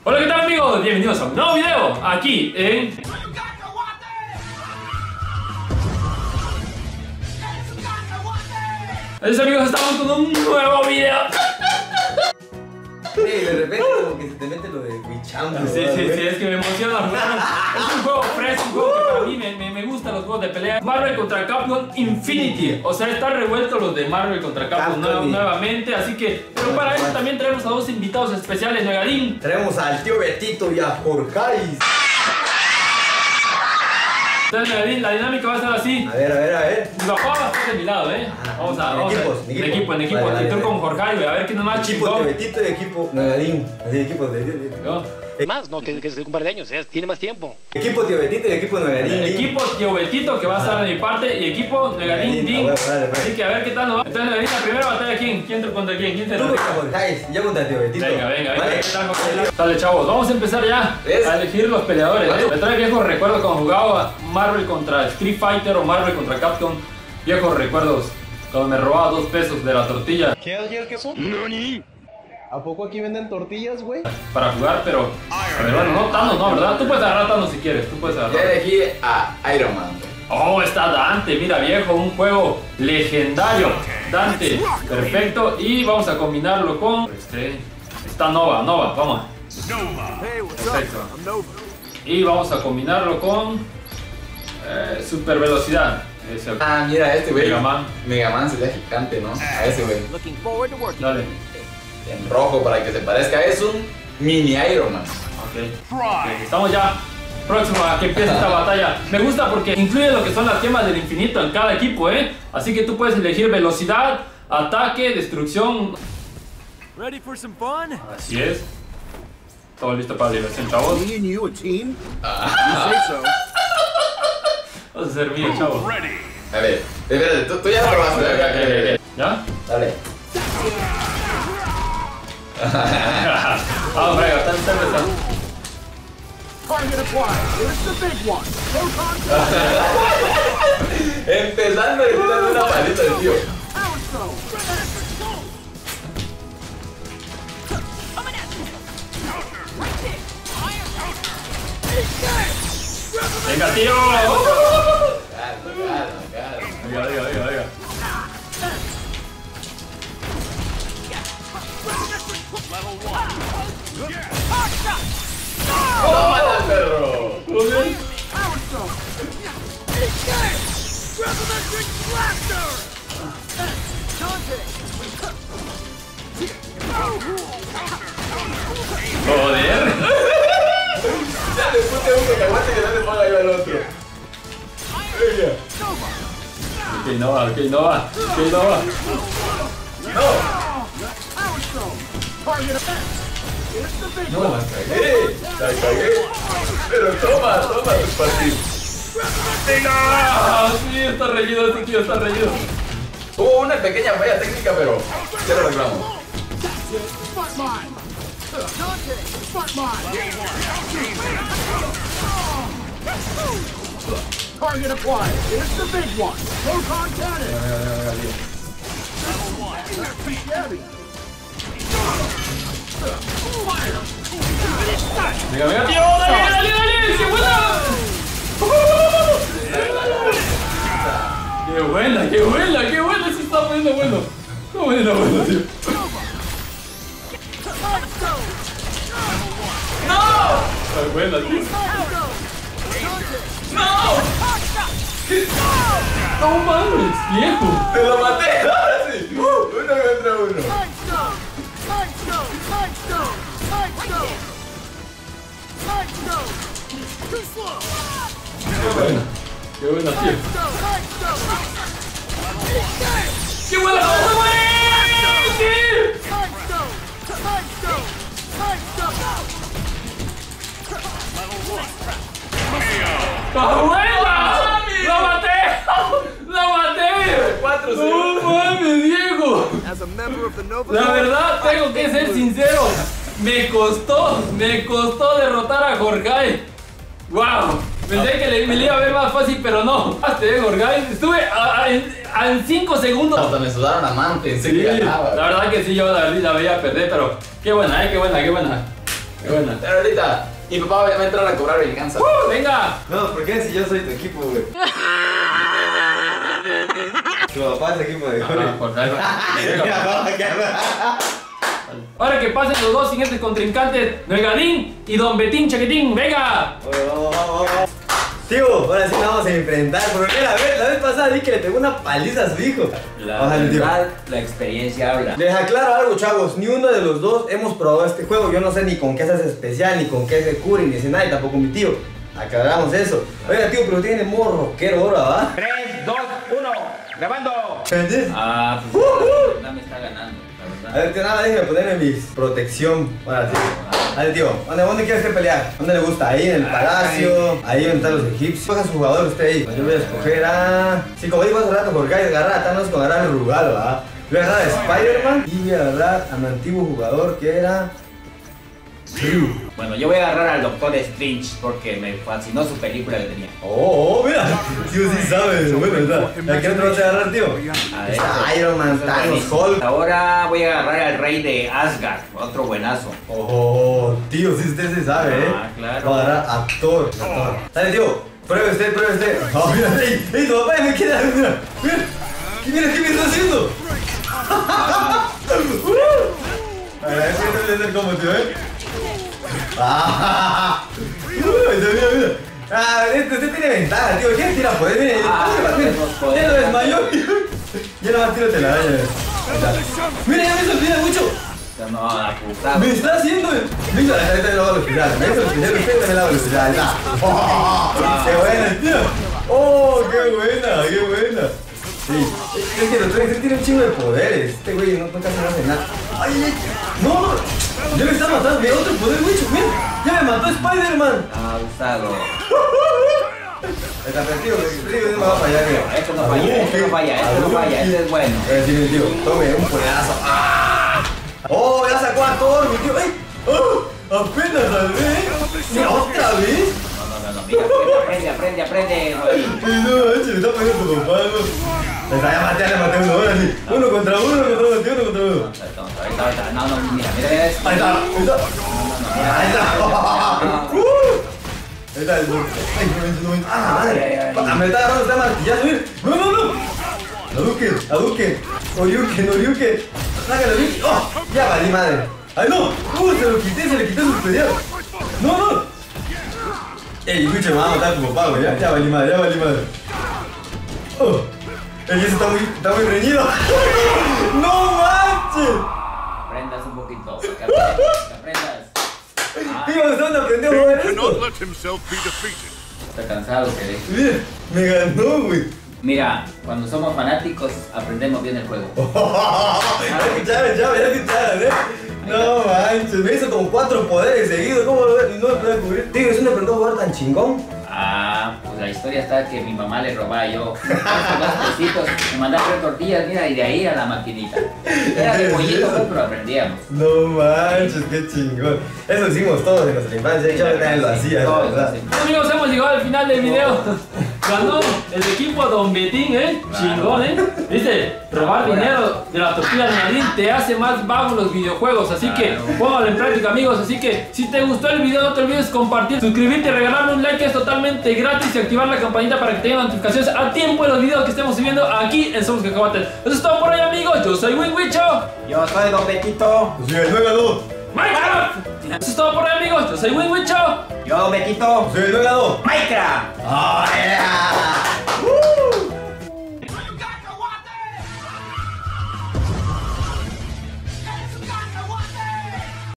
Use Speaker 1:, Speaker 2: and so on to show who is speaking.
Speaker 1: Hola, ¿qué tal amigos? Bienvenidos a un nuevo video aquí en... Adiós amigos, estamos con un nuevo video.
Speaker 2: De repente como que se te mete lo de Wichamp.
Speaker 1: Sí, es que me emociona jugar. Es un juego fresco, un juego que para mí me gustan los juegos de pelea. Marvel contra Capcom Infinity. O sea, están revueltos los de Marvel contra Capcom nuevamente. Así que, pero para eso también traemos a dos invitados especiales, Megadin.
Speaker 2: Traemos al tío Betito y a Jorjais.
Speaker 1: Entonces, Megadin, la dinámica va a ser así.
Speaker 2: A ver.
Speaker 1: Mi papá va a estar de mi lado, Vamos a en equipo.
Speaker 2: Vale,
Speaker 1: y tú con Jorjais, a ver quién es más
Speaker 2: equipo
Speaker 1: chingón.
Speaker 2: de Betito y equipo Megadin. Así, equipo de...
Speaker 1: ¿No?
Speaker 3: Más, no, que es un par de años, tiene más tiempo.
Speaker 2: Equipo tío Betito y equipo Megadin.
Speaker 1: Equipo tío Betito, que va a estar de mi parte, y equipo Megadin Ding. Así que a ver qué tal nos va. Entonces, Megadin, la primera batalla, ¿quién contra quién? ¿Quién se
Speaker 2: Tú
Speaker 1: lo
Speaker 2: contra Jorjais, yo contra tío Betito.
Speaker 1: Venga,
Speaker 2: ¿vale?
Speaker 1: ¿qué tal, Jorge? Dale, chavos, vamos a empezar ya
Speaker 2: ¿Ves?
Speaker 1: a elegir los peleadores.
Speaker 2: ¿Vale?
Speaker 1: Me trae viejos recuerdos cuando jugaba Marvel contra Street Fighter o Marvel contra Capcom. Viejos recuerdos cuando me robaba 2 pesos de la tortilla
Speaker 4: ¿Qué ayer qué son? ¿A poco aquí venden tortillas, güey?
Speaker 1: para jugar, pero a ver, bueno, no Thanos, no, ¿verdad? Tú puedes agarrar a Thanos si quieres, tú puedes
Speaker 5: Ya
Speaker 1: agarrar.
Speaker 5: elegí a Iron Man.
Speaker 1: Oh, está Dante, mira viejo, un juego legendario. Dante, perfecto. Y vamos a combinarlo con está Nova, vamos. Perfecto. Y vamos a combinarlo con super velocidad.
Speaker 5: Ah, mira este güey.
Speaker 1: Mega Man.
Speaker 5: sería gigante, ¿no? A ese güey.
Speaker 1: Dale.
Speaker 5: En rojo para que se parezca. Es un mini Iron Man.
Speaker 1: Ok, estamos ya próximo a que empiece esta batalla. Me gusta porque incluye lo que son las gemas del infinito en cada equipo, Así que tú puedes elegir velocidad, ataque, destrucción.
Speaker 6: Ready for some fun?
Speaker 1: Así es. Todo listo para la diversión, chavos.
Speaker 6: Me and you a team? You say so.
Speaker 1: Vamos a hacer mío, chavos.
Speaker 5: A ver, espérate, tú ya lo probaste.
Speaker 1: ¿Ya?
Speaker 5: Dale.
Speaker 1: Vamos, venga, está empezando.
Speaker 6: Target acquired. Here's the big one. Proton
Speaker 5: Empezando y dando una palita del tío.
Speaker 6: Power Stone.
Speaker 1: Venga, tío.
Speaker 5: Calma.
Speaker 1: Venga.
Speaker 5: ¡Tómala, perro!
Speaker 6: Power Stone. Gravimetric Blaster.
Speaker 1: Joder.
Speaker 5: Ya le puse un cacahuate que no le ponga yo al otro. Venga.
Speaker 1: Ok, no va.
Speaker 5: ¡No!
Speaker 6: Power Stone. Target effect. Here's the big
Speaker 5: No,
Speaker 6: one.
Speaker 5: la cagué. Pero toma tu partido.
Speaker 1: Ah, sí, está reñido, este tío está reñido.
Speaker 5: Hubo una pequeña falla técnica, pero ya lo arreglamos.
Speaker 6: Smart Mine. Smart Mine. Target acquired. Here's the big one. Proton Cannon. Gabby.
Speaker 1: Venga, tío, dale, ¡qué buena! ¡Qué buena! Se está poniendo bueno. Bueno, tío. ¡No! Está buena, tío. ¡No mames, viejo!
Speaker 5: ¡Te lo maté! ¡Ahora sí! ¡Uno contra uno!
Speaker 1: ¡Qué buena, tío! ¡Qué buena! ¡Ah, buena! ¡La maté!
Speaker 5: 4
Speaker 1: ¡No mames, Diego!
Speaker 6: As a member of the Nova
Speaker 1: La verdad, tengo que ser sincero. Me costó derrotar a Jorge. ¡Wow! Pensé que me le iba a ver más fácil, pero no. Jorge. Estuve en 5 segundos.
Speaker 5: Hasta me sudaron a mano, pensé
Speaker 1: Sí,
Speaker 5: que ganaba.
Speaker 1: la verdad que sí, yo la veía perder, pero qué buena, qué buena. Qué buena.
Speaker 5: Pero ahorita, mi papá va a entrar a cobrar venganza.
Speaker 1: ¡Venga!
Speaker 2: No, ¿por qué si yo soy tu equipo, güey? Tu papá es equipo de
Speaker 1: Ah, por algo. Ahora que pasen los dos siguientes contrincantes, Noegadín y Don Betín Chaquetín, ¡venga!
Speaker 2: Tío, ahora sí nos vamos a enfrentar. Porque la vez pasada vi que le pegó una paliza a su hijo. Bájale, tío.
Speaker 7: La experiencia habla.
Speaker 2: Les aclaro algo, chavos. Ni uno de los dos hemos probado este juego. Yo no sé ni con qué se hace especial, ni con qué se cura, ni hace nada, y tampoco mi tío. Aclaramos eso. Oiga, tío, pero tiene modo rockero ahora, ¿va?
Speaker 7: 3, 2, 1, grabando.
Speaker 2: ¿Entendés?
Speaker 7: Ah, pues no me está ganando, la
Speaker 2: A
Speaker 7: verdad.
Speaker 2: ver, tío, nada, déjeme ponerme mis protección. Ahora, tío. A ver, tío, ¿dónde quieres que pelear? ¿Dónde le gusta? Ahí en el palacio, ahí donde están los egipcios. Coja su jugador usted ahí. Yo voy a escoger a... Sí, como digo hace rato, porque hay que agarrar a Thanos con agarrar el Rugal, ¿va? Voy a agarrar a Spider-Man y voy a agarrar a mi antiguo jugador que era... Drew.
Speaker 7: Bueno, yo voy a agarrar al Doctor Strange porque me fascinó su película que tenía.
Speaker 2: Oh, mira, tío sí sabe. Bueno, ¿verdad? ¿A qué otro vas a agarrar, tío?
Speaker 7: A ver,
Speaker 2: Está Iron Man, Thanos, Hulk.
Speaker 7: Ahora voy a agarrar al rey de Asgard, otro buenazo.
Speaker 2: Oh, tío, sí usted sí sabe,
Speaker 7: Ah, claro.
Speaker 2: Va a agarrar actor. Dale, tío, pruebe usted, pruebe usted. Oh, mira, ey, tu papá ya me queda, mira. Mira, ¿qué me está haciendo? A ver, ¿qué te voy a hacer como, tío, mira. Ah, usted tiene ventaja, tío. ¿Quién tira poder? Mire, ya lo desmayó. Ya no más tiro telaraña. Mira, ya me hizo olvidar mucho.
Speaker 7: No, la puta.
Speaker 2: Me está haciendo. Mira, ahorita lo hago al hospital. Me hizo el hospital, usted me lo hago al hospital. Ahí está. ¡Qué buena, tío! ¡Oh, qué buena, qué buena! Sí, es que usted tiene un chingo de poderes. Este güey no casi no hace nada. ¡Ay, ay! ¡No! ¡Ya me está matando! ¡Mira otro poder, güey! ¡Mira! ¡Ya me mató Spider-Man!
Speaker 7: Abusado.
Speaker 2: Está tío, no me va a fallar, mira.
Speaker 7: Esto no falla, esto no falla, esto no falla, esto es bueno.
Speaker 2: Sí, mi tío, tome un poderoso. ¡Oh, ya sacó a Thor, mi tío! ¡Ay! ¡Oh! ¡Apenas salvé! ¡Mira, otra vez!
Speaker 7: No, mira, aprende.
Speaker 2: No, manches, me está poniendo tu papá, ¿no? Ya maté uno, ahora sí. Uno contra uno.
Speaker 7: No, mira.
Speaker 2: Ahí está. Ahí está el ¡ah, madre! Me está agarrando esta martillazo, mira. ¡No! Hadouken. Oriuken. Sácalo, Oriuken. ¡Oh! Ya valí, madre. ¡Ay, no! Se le quité su superior. ¡No! Ey, escucha, me va a matar tu papá, güey. Ya valí, madre. ¡Oh! El yeso está muy reñido. ¡No manches!
Speaker 7: Aprendas un poquito, que aprendas.
Speaker 2: Tío, ¿dónde aprendió a mover esto?
Speaker 7: Está cansado, que ve.
Speaker 2: Mira, me ganó, güey.
Speaker 7: Mira, cuando somos fanáticos aprendemos bien el juego.
Speaker 2: Ya escucharon, ¿eh? No manches, me hizo como 4 poderes seguidos. ¿Cómo no lo puedo cubrir? Tío, ¿eso me aprendió a jugar tan chingón?
Speaker 7: Ah, pues la historia está que mi mamá le robaba yo dos pesitos, me mandaba 3 tortillas, mira, y de ahí a la maquinita. Era de pollito, pues, pero aprendíamos.
Speaker 2: No manches, qué chingón. Eso hicimos todos en nuestra infancia. Yo también lo hacía, la verdad.
Speaker 1: Amigos, hemos llegado al final del video. Ganó el equipo Don Betín, chingón, ¿viste? Robar dinero de la tortilla de Nadine te hace más vago los videojuegos. Así que póngalo en práctica, amigos. Así que si te gustó el video, no te olvides compartir, suscribirte, regalarme un like, es totalmente gratis, y activar la campanita para que te lleguen notificaciones a tiempo de los videos que estemos subiendo aquí en Somos Cacahuates. Eso es todo por hoy, amigos. Yo soy Winwicho.
Speaker 7: Yo soy Don Betito.
Speaker 2: Sí, no ganó.
Speaker 1: Minecraft. Eso es todo por hoy, amigos. Yo soy Winwicho.
Speaker 7: Yo Don Betito.
Speaker 2: Sí, no ganó.
Speaker 7: Minecraft.
Speaker 2: ¡Oh, yeah!